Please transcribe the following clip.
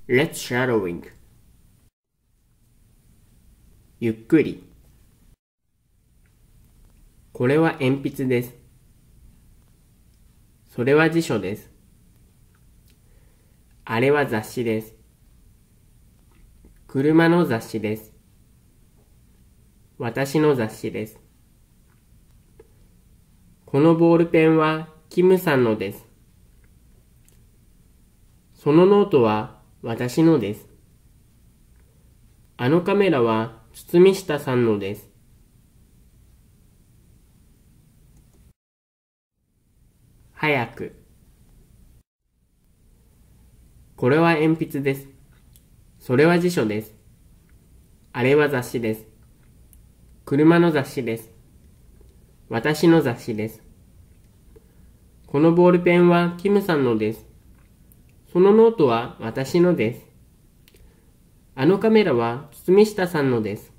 Let's shadowing. ゆっくり。これは鉛筆です。それは辞書です。あれは雑誌です。車の雑誌です。私の雑誌です。このボールペンはキムさんのです。そのノートは私のです。あのカメラは堤下さんのです。早く。これは鉛筆です。それは辞書です。あれは雑誌です。車の雑誌です。私の雑誌です。このボールペンはキムさんのです。そのノートは私のです。あのカメラは堤下さんのです。